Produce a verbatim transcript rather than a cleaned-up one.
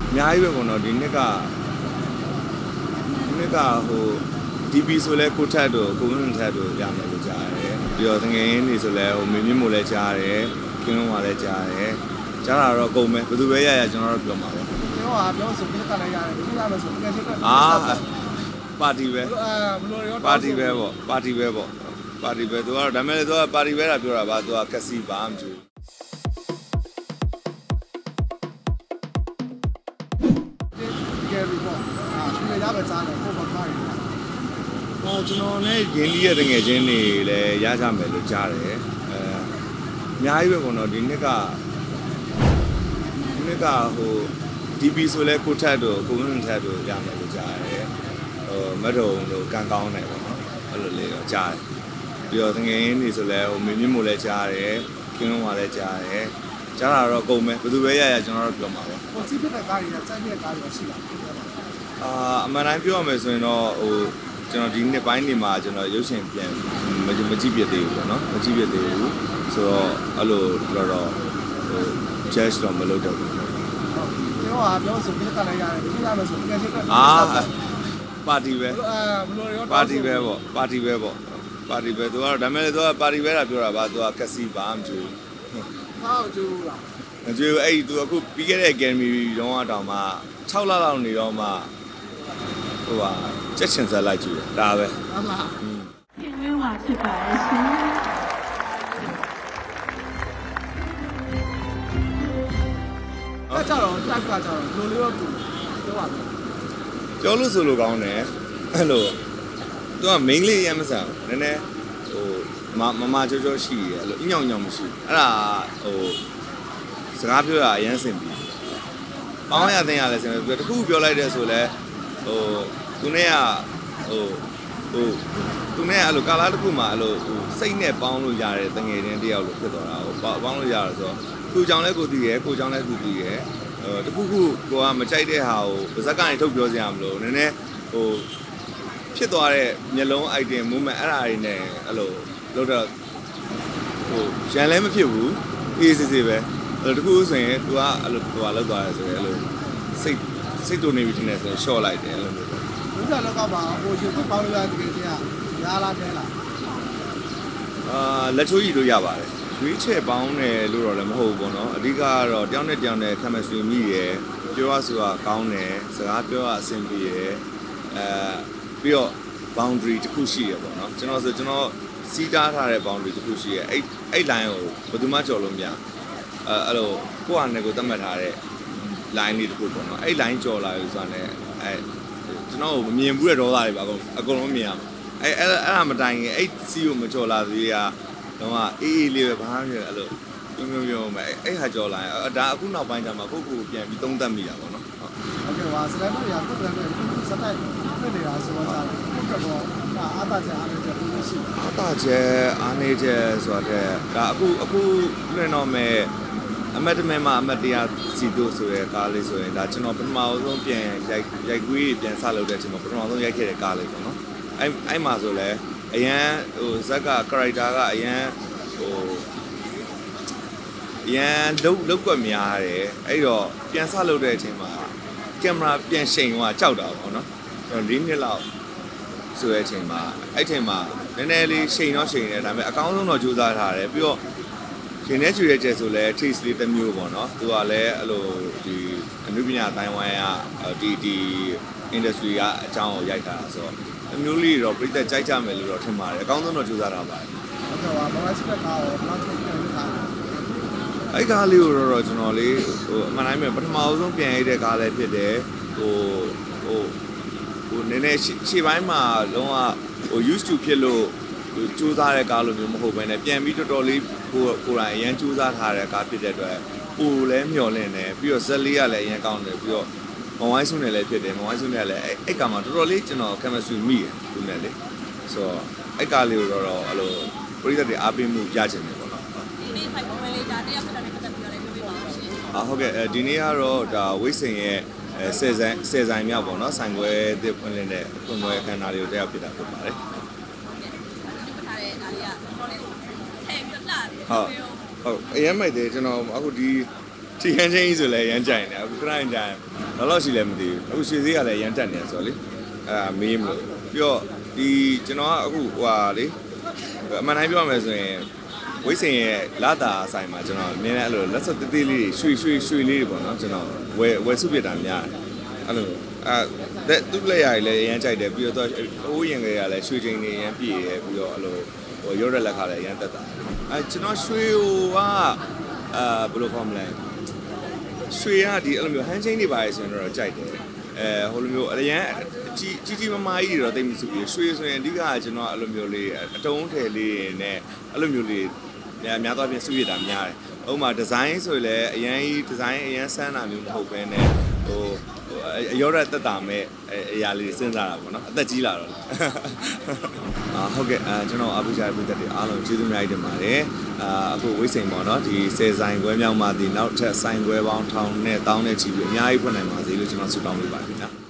များကြီးပဲပေါ့နော်ဒီနှစ်ကဒီနှစ်ကဟို D P ဆိုလဲကိုထက်တို့ကိုဝင်းထက်တို့ရမယ်လို့ကြားရတယ်ပြီးတော့ငယ်ရင်းနေဆိုလဲဟိုမင်းမြင့်မို့လဲကြားရတယ်ခင်းလုံးကလည်းကြားရတယ်ကြားတာတော့အကုန်ပဲဘယ်သူပဲရရကျွန်တော်တို့ပြောမှာပဲကျွန်တော်ကပြောဆိုပြီးကလည်းရတယ်ဒီကလည်းဆိုတကယ်ချင်းအာပါတီပဲပါတီပဲပေါ့ပါတီပဲပေါ့ပါတီပဲသူကတော့ဒါမဲ့သူကပါတီပဲတာပြောတာပါသူကကက်စီပါမကြည့်ကဲပြီးပေါ့အာသူရရပဲစားတယ်ပုံပေါ်ထားရတယ်ဟောကျွန်တော်နဲ့ရင်းနှီးရတဲ့ငယ်ချင်းတွေလည်းရကြမယ်လို့ကြားတယ်အဲအများကြီးပဲပေါ့နော်ဒီနှစ်ကဒီနှစ်ကဟို D P ဆိုလဲကိုထက်တို့ကိုဝင်းထက်တို့ရမယ်လို့ကြားတယ်ဟိုမတ်တုံတို့ကန်ကောင်းတယ်ပေါ့နော်အဲ့လိုလေးတော့ကြားတယ်ပြီးတော့ငယ်ရင်းနေဆိုလဲဟိုမင်းမြင့်မို့လဲကြားတယ်ခင်းလုံးကလည်းကြားတယ်ကြားတာတော့အကုန်ပဲဘယ်သူပဲရရကျွန်တော်တို့ပြောမှာပဲဟိုစီးဖြစ်တဲ့ကားတွေကစိုက်ပြတဲ့ကားတွေရှိလားအာအမှန်တိုင်းပြောရမယ်ဆိုရင်တော့ဟိုကျွန်တော်ဒီနှစ်ပိုင်းနေမှာကျွန်တော်ရုပ်ရှင်ပြန်မကြည့်ပြသေးဘူးပေါ့နော်မကြည့်ပြသေးဘူးဆိုတော့အဲ့လိုတော့တော့ဟို judge တော့မလုပ်တော့ဘူးကျွန်တော်ကပြောဆိုပြီးကလည်းရတယ်ဒီကလည်းဆိုတကယ်ချင်းအာပါတီပဲအာဘလိုရောပါတီပဲပေါ့ပါတီပဲပေါ့ပါတီပဲသူကတော့ဒါမဲ့သူကပါတီပဲတာပြောတာပါသူကကက်စီပါမကြည့်ဟောကျူလားမကြည့်ဘူးအဲ့သူအခုပြီးခဲ့တဲ့ academy တုန်းကတော့မှ၆လလောက်နေတော့မှဟိုဟာချက်ချင်ဆက်လိုက်ကြည့်တယ်ဒါပဲဟုတ်လား因为我是白心အဲ့ကြတော့တိုက်ကကြတော့လိုလေးတော့ပြောပါမယ်ပြောလို့ဆိုလို့ကောင်းတယ်အဲ့လိုသူက main လေးရမ်းမဆန်နည်းနည်းဟိုမမမကြောကြောရှိရအဲ့လိုအညောင်ညောင်မရှိအဲ့ဒါဟိုစကားပြောရအရင်စင်ပြီးပေါင်းရတဲ့ရလဲစင်ပြီးတခုပြောလိုက်တဲ့ဆိုလဲဟိုသူနဲ့ကဟိုဟိုသူနဲ့အဲ့လိုကာလာတစ်ခုမှအဲ့လိုဟိုစိတ်နဲ့ပေါင်းလို့ရတယ်တငယ်ချင်းတယောက်လို့ဖြစ်သွားတာဟိုပေါင်းလို့ရတယ်ဆိုတော့ကိုကြောင်လဲကိုတည်ရယ်ကိုကြောင်လဲသူတည်ရယ်ဟိုတခုခုကိုကမကြိုက်တဲ့ဟာကိုပါဇက်ကနေထုတ်ပြောစရာမလိုနည်းနည်းဟိုဖြစ်သွားတဲ့မျက်လုံး item movement အဲ့ဒါတွေနဲ့အဲ့လိုလို့တော့ဟိုရန်လဲမဖြစ်ဘူးအေးစစ်စစ်ပဲအဲ့လိုတခုဆိုရင် तू ကအဲ့လို तू ကလောက်သွားတယ်ဆိုရင်အဲ့လိုစိတ်စိတ်တူနေပြီထင်တယ်ဆိုရင် short လိုက်တယ်အဲ့လိုမျိုးပေါ့ဘုရားလောကမှာဟိုရှင်ပေါင်းလို့ရတကယ်ချင်းကရာလာတဲလားအာလက်ချိုးကြီးလို့ရပါတယ်ရွေးချယ်ပေါင်းတယ်လို့တော့လည်းမဟုတ်ဘူးပေါ့နော်အဓိကကတော့တယောက်နဲ့တယောက်နဲ့ chemistry မိရယ်ပြောရဆိုတာကောင်းတယ်စကားပြောရအဆင်ပြေရယ်အဲပြီးတော့ boundary တစ်ခုရှိရပေါ့နော်ကျွန်တော်ဆိုကျွန်တော်စီးတားထားတဲ့ boundary တစ်ခုရှိရအဲ့အဲ့ line ကိုဘယ်သူမှကျော်လို့မရအဲအဲ့လိုကိုယ့်ဟာနဲ့ကိုယ်သတ်မှတ်ထားတဲ့ line လေးတစ်ခုပေါ့နော်အဲ့ line ကျော်လာလို့ဆိုတာ ਨੇ အဲကျွန်တော်မမြင်ဘူးတဲ့ဒေါသတွေပါအကုန်အကုန်လုံးမြင်ရမှာအဲအဲ့အဲ့ဒါမတိုင်ခင်အဲ့စီးကိုမကျော်လာသေးရတော့အေးအေးလေးပဲဘာမှမဖြစ်အဲ့လိုပြုံးပြုံးပြုံးမယ်အဲ့ဟာကျော်လာရင်ဒါအခုနောက်ပိုင်းကျမှကိုယ့်ကိုယ်ပြန်ပြီးသုံးသပ်မိတာပေါ့နော်ဟုတ်ဟုတ်ကဲ့ပါစလိုက်တော့ရကိုယ်တိုင်ကိုစတိုက်ဖြစ်နေတာဆိုတော့ဒါကတော့အားသာချက်အားနေချက်လို့ရှိတယ်အားသာချက်အားနေချက်ဆိုတော့ဒါအခုအခုလွှင့်တော့မဲ့အမတ်တမဲမှာအမတ်တရားစီတို့ဆိုရဲကားလေးဆိုရင်ဒါကျွန်တော်ပထမဆုံးပြန်ရိုက်ရိုက်ကွေးပြန်ဆလုပ်တဲ့ကျွန်တော်ပထမဆုံးရိုက်ခဲ့တဲ့ကားလေးပေါ့နော်အဲ့အဲ့မှာဆိုလဲအရန်ဟိုဇက်က character ကအရန်ဟိုအရန်လုတ်လုတ်ကွက်များတယ်အဲ့တော့ပြန်ဆလုပ်တဲ့အချိန်မှာကင်မရာပြန်ရှိန်သွားကြောက်တာပေါ့နော်ကျွန်တော်၄နှစ်လောက်ဆိုတဲ့အချိန်မှာအဲ့ချိန်မှာနည်းနည်းလေးရှိန်တော့ရှိန်တယ်ဒါပေမဲ့အကောင်းဆုံးတော့ကြိုးစားထားတယ်ပြီးတော့ရှင်နဲ့ချွေတဲ့ကျဲဆိုလဲ taste လေးတစ်မျိုးပေါ့နော်သူကလည်းအဲ့လိုဒီအနုပညာအတိုင်းဝိုင်းကဒီဒီ industry ကအကြောင်းကိုရိုက်တာဆိုတော့အမျိုးလေးတော့ပြည်သက်ကြိုက်ကြမယ်လို့တော့ထင်ပါတယ်အကောင်းဆုံးတော့ကြိုးစားထားပါတယ်ဟုတ်ကဲ့ပါဘာမှစပက်ကားရောဘလောက်ချိန်ပြန်လုပ်တာအဲ့ကားလေးကိုတော့ကျွန်တော်လေးဟိုအမှန်တိုင်းပဲပထမဆုံးပြန်ရတဲ့ကားလေးဖြစ်တယ်ဟိုဟိုဟိုနည်းနည်းခြေပိုင်းမှာလုံးဝဟို used to ဖြစ်လို့ကြိုးစားတဲ့ကားလိုမျိုးမဟုတ်ဘဲနဲ့ပြန်ပြီးတော်တော်လေးကိုကိုယ်တိုင်အရန်ကြိုးစားထားတဲ့ကားဖြစ်တဲ့အတွက်ပူလည်းမျောလင့်တယ်ပြီးတော့ဇက်လေးကလည်းအရန်ကောင်းတယ်ပြီးတော့မဝိုင်းစုနဲ့လည်းဖြစ်တယ်မဝိုင်းစုနဲ့လည်းအဲ့အဲ့ကမှာတော်တော်လေးကျွန်တော် chemistry မိတယ်သူနဲ့လေဆိုတော့အဲ့ကားလေးကိုတော့အဲ့လိုပရိသတ်တွေအားပေးမှုရချင်တယ်ပေါ့နော်ဒီနေ့ဖိုက်ပေါ်လေးဒါတရားပတ်တာနဲ့ပတ်သက်ပြီးတော့လည်းပြောပြပါဦးရှင်အာဟုတ်ကဲ့ဒီနေ့ကတော့ဒါဝိတ်စင်ရဲ့ဆယ်ဆိုင်ဆယ်ဆိုင်မြောက်ပေါ့နော်ဆိုင်ခွဲသစ်ဖွင့်လင်းတဲ့ဖွင့်ပွဲအခမ်းအနားလေးကိုတက်ရောက်ဖြစ်တာဖြစ်ပါတယ်ဟုတ်ဟုတ်အရင်မိုက်တယ်ကျွန်တော်အခုဒီဒီခန်းချင်းကြီးဆိုလည်းရမ်းကြိုင်တယ်အခုခဏကြိုင်တော့လို့ရှိလည်းမသိဘူးအခုရွှေသေးကလည်းရမ်းတက်နေဆိုတော့လေအဲ့ဒါမေးမလို့ပြီးတော့ဒီကျွန်တော်ကအခုဟိုဟာလေအမှန်တိုင်းပြောရမယ်ဆိုရင်ဝိတ်စင်ရဲ့လာတာဆိုင်မှာကျွန်တော်အမြင်နဲ့အဲ့လိုလက်စသေးသေးလေးရွှေရွှေရွှေလေးတွေပေါ့နော်ကျွန်တော်ဝယ်ဝယ်စုပြတာများတယ်အဲ့လိုအဲသူ့လက်ရည်လည်းအရင်ကြိုက်တယ်ပြီးတော့အိုးရင်ကလေးကလည်းရွှေချင်းတွေအရင်ပြည့်ရပြီးတော့အဲ့လိုဟိုရုပ်ရက်လက်ခါလည်းအရင်တက်တာအဲကျွန်တော်ရွှေဟိုကအာဘယ်လိုခေါ်မလဲရွှေကဒီအဲ့လိုမျိုးဟန်ချင်းတွေပါရဆိုရင်တော့ကြိုက်တယ်အဲဟိုလိုမျိုးအရင်ကြီးကြီးကြီးမမကြီးတွေတော့တိတ်မစုဘူးရွှေဆိုရင်အဓိကကကျွန်တော်အဲ့လိုမျိုးလေးအတုံးထည်လေးနဲ့အဲ့လိုမျိုးလေးများများတော့ပြင်စုရတာများတယ်ဥပမာဒီဇိုင်းဆိုရင်လည်းအရင်ဒီဇိုင်းအရင်ဆန်းတာမျိုးမဟုတ်ဘဲနဲ့ဟိုအရောရတက်တာမဲ့အရာလေးစဉ်းစားတာပေါ့နော်အသက်ကြီးလာတော့အာဟုတ်ကဲ့အဲကျွန်တော်အဘူဂျာပြည်သက်တွေအားလုံးကျေးဇူးအများကြီးတင်ပါတယ်အာအခုဝိတ်စိန်ပေါ့နော်ဒီဆယ်ဆိုင်ခွဲမြောက်မှဒီနောက်ထပ်ဆိုင်ခွဲပေါင်းထောင်နဲ့တောင်းနဲ့ချီပြီးအများကြီးဖွင့်နိုင်ပါစေလို့ကျွန်တော်ဆုတောင်းပေးပါတယ်ခင်ဗျာ